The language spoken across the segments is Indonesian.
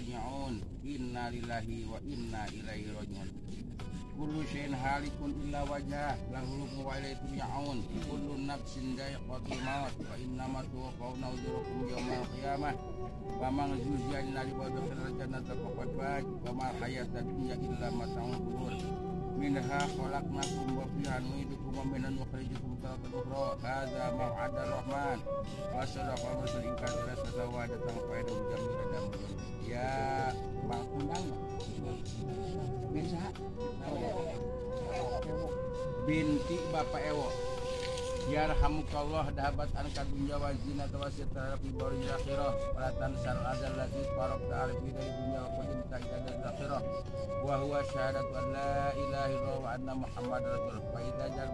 raji'un. Inna lillahi wa inna ilaihi raji'un. Kullu syai'in halikun illa wajhah lahul hukmu wa ilaihi turja'un. Kullu nafsin dha'iqatul maut wa innama tuwaffawna ujurakum yawmal qiyamah. Wa man zuhziha 'anil nari wa udkhila jannata faqad faz. Wa mal hayatud dunya illa mata'ul ghurur. Minha khalaqnakum wa fiha nu'idukum wa minha nukhrijukum taratan ukhra. Hadza mau'adur rahman wa sadaqa rasul in kana tasawwadatan fa'idum jami'an. Ya Bang Kunang bisa binti Bapak Ewo. Yarhamukallah dahabat anka dunya wa zinata wa sitara fi baril akhirah wa tansal adzal ladzi faraqta alfi dari dunya wa qul inta ila akhirah wa huwa syahadatu an la ilaha illallah wa anna muhammadar rasul fa idza jal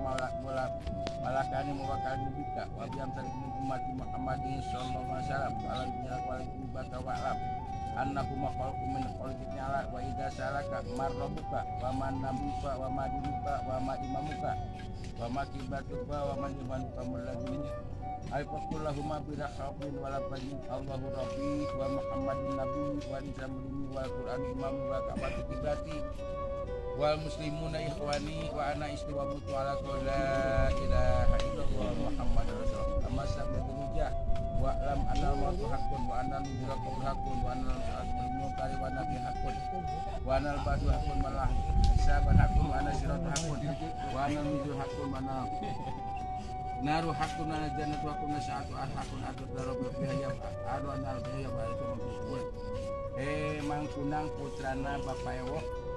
malakani muwakkali bika wa bi amsal umat muhammadin sallallahu alaihi wasallam ala dunya wa baka wa alam annakum khalaqum min khalqin ala wa idza salaka marrabuka wa man nabuka wa ma dinuka wa ma imamuka wa ma kibatuka wa man yumanuka mulladin ay faqulahuma bi rahabin wa labajin Allahu rabbi wa muhammadin nabi wa nisamuni wal qur'an imam wa kabati kibati wal muslimuna ikhwani wa ana istiwa mutu ala la ilaha illallah muhammadur rasulullah amma sabdujah wa lam anal mautu haqqun wa anal nuzulatu haqqun wa anal asma'ul kari wa nabi haqqun wa anal badu haqqun malah saban haqqun wa anal siratu haqqun wa anal nuzul haqqun wa anal naru haqqun wa anal jannatu haqqun wa sa'atu haqqun atur darabul fiha adu anal biya wa itu mengkubur Mangkunang putrana Bapak Ewo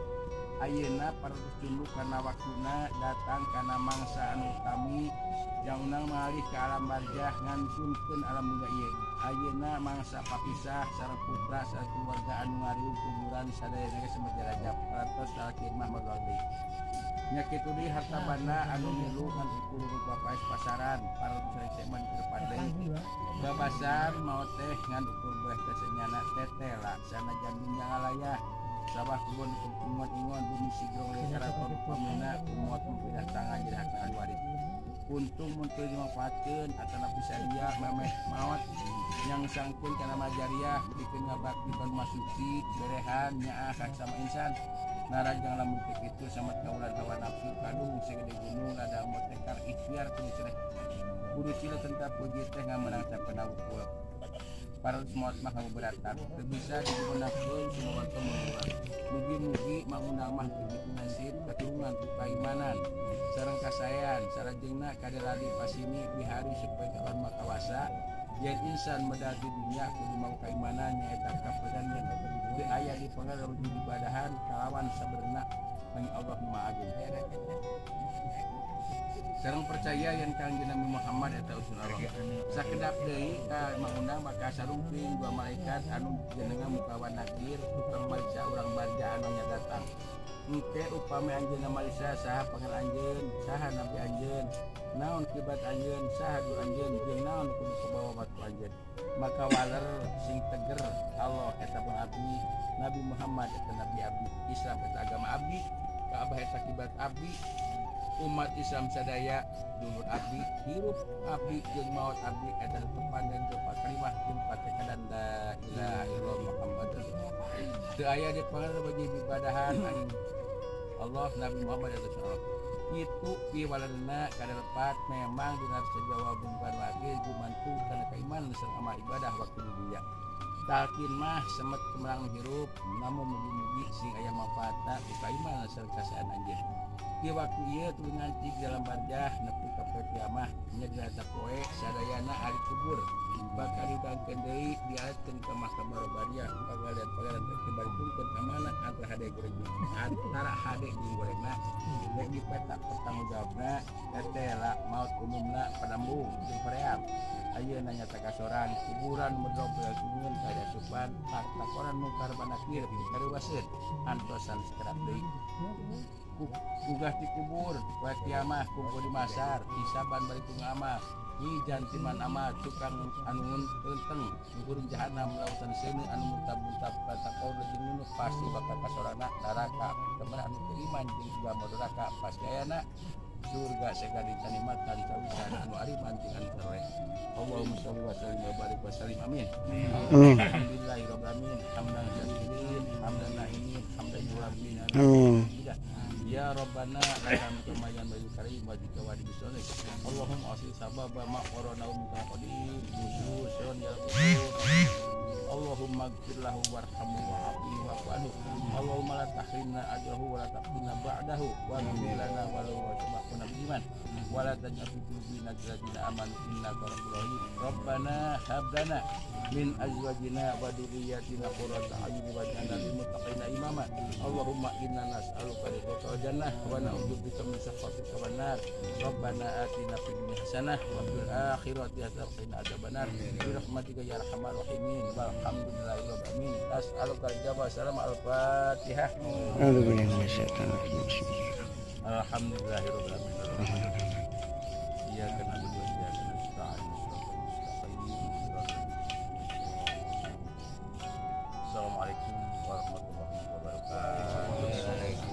ayeuna parutus tunduk kana waktuna datang kana mangsa anu utami jaunang malih ke alam barjah ngansunkeun alam dunya ieu ayeuna mangsa papisah sareng putra sareng keluarga anu ngariung kuburan sadaya geus samejarajab parantos salakir mah modal deui nya kitu deui harta banda anu milu ngan ukur bapak pasaran parantos sareng seman direpan deui babasan maot teh ngan ukur beeh teh senyana tetela sanajan dunya ngalayah sabah kubun ingon-ingon bumi sigrong lekara pamina muat mempidah tangan jadi hak waris untung muncul dimanfaatkeun atana pisadia memeh maot yang sangkeun kana majariah dikeun ngabakti ban masuci berehan nyaah sama insan narajang lamun kitu sama kaulan hawa nafsu kadung segede gunung ada motekar ikhtiar kudu cenah kudu sila tentang puji teh ngamenang sapeuna ukul para semua mah keberatan bisa digunakan semua temuan mugi-mugi mangundang mah begitu nasib keturunan keimanan sareng kasayan sarajengna kaderali pasini bihari supaya kawan makawasa yen insan medal di dunia kudu mau keimanan nyaeta kapedan yang teu aya di pangaruh ibadahan kalawan sabenerna bagi Allah Maha Agung sareng percaya yang kanjeng Nabi Muhammad eta usul Allah sakedap deui ka mangundang maka sarungping dua malaikat anu jenengan mukawan nakir tukang malaysia urang barja anu nya datang engke upami anjeunna malaysia saha pangan anjeun saha nabi anjeun naon kibat anjeun saha du anjeun jeung naon kudu kabawa watu anjeun maka waler sing teger Allah eta pun abdi Nabi Muhammad eta nabi abdi Islam eta agama abdi ka abah eta kibat abdi umat Islam sadaya dulur abdi hirup abdi jeung maot abdi eta tepan dan doa kalimah jeung patekadan la ilaha illallah Muhammadur rasulullah teu aya di pangaruh bagi ibadahan Allah Nabi Muhammad sallallahu itu piwaladna kadalepat memang dengan sejawab bukan lagi gumantu kana keimanan sareng amal ibadah waktu di dunia talkin mah semet kemerang hirup namun mugi-mugi sing aya manfaatna ku keimanan sareng kasaan anjeun di waktu ieu tuh nganti dalam barjah nepi ka poe kiamah nya dirata poe sadayana ari kubur bakal didangkeun deui dialetkeun ka mahkamah robariyah pagalian-pagalian teh dibarikeun ka mana antara hade goreng antara hade jeung gorengna rek dipeta pertanggungjawabna tetela maut umumna padambung jeung paream ayeuna nyata kasoran kuburan medrobel sungun kada supan takoran mungkar banakir karuwaseun antosan sekerap deui gugah di kubur wa kiamah kumpul di masar hisaban bari amal hi jantiman amal tukang anu eunteng ngukur jahanam lautan seuneu anu muntab-muntab patakau jeung pasti bakal kasorana neraka temen anu iman jeung juga neraka pasti ayana surga segala dinikmatan sawisan anu ari manting anu tereh Allahumma shalli wa sallim wa barik wa sallim amin alhamdulillahirabbil alamin hamdan Amin. Ya Rabbana lakam kamayan bagi karim wajib wadi bisoleh. Allahumma asli sababa ma qarana min qadim musyun ya Rabbana. Allahumma ighfir lahu warhamhu wa'afihi wa'fu anhu. Allahumma la tahrimna ajrahu wa la taqina ba'dahu wa ghfir lana wa lahu wa sabaqna bil iman wa la taj'al fi qulubina ghillan amanu innaka ghafurur rahim. Rabbana hab lana min azwajina wa dhurriyyatina qurrata a'yun waj'alna lil muttaqina imama. Allahumma inna nas'aluka ridhaka wal jannah wa na'udzubika min sakhatika wan nar. Rabbana atina fid dunya hasanah wa fil akhirati hasanah wa qina adzabannar. Bi rahmatika ya arhamar rahimin. Alhamdulillahirabbil alamin. As'aluka al-ijabah. Salam al-Fatihah. Alhamdulillahirabbil alamin. Iyyaka na'budu wa iyyaka nasta'in. Assalamualaikum warahmatullahi wabarakatuh.